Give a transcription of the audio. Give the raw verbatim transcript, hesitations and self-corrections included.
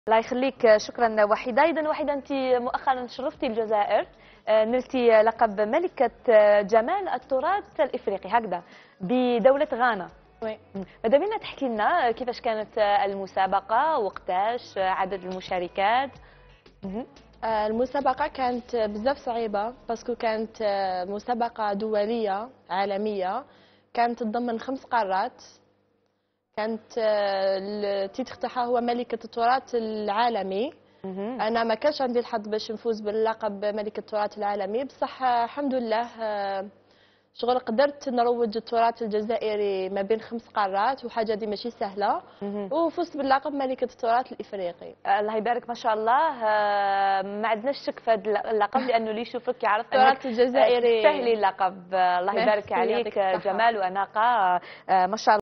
الله يخليك، شكرا وحيدة. إذا وحيدة، أنت مؤخرا شرفتي الجزائر، نلتي لقب ملكة جمال التراث الإفريقي هكذا بدولة غانا. وي. ماذا بينا تحكي لنا كيفاش كانت المسابقة، وقتاش عدد المشاركات؟ المسابقة كانت بزاف صعيبة باسكو كانت مسابقة دولية عالمية، كانت تضمن خمس قارات. كانت التيتر تاعها هو ملكة التراث العالمي. انا ما كانش عندي الحظ باش نفوز باللقب ملكة التراث العالمي، بصح الحمد لله شغل قدرت نروج التراث الجزائري ما بين خمس قارات، وحاجه دي ماشي سهله، وفزت باللقب ملكه التراث الافريقي. الله يبارك ما شاء الله. ما عندناش شك في هذا اللقب، لانه اللي يشوفك يعرف التراث الجزائري تستاهلي اللقب. الله يبارك عليك، جمال واناقه ما شاء الله.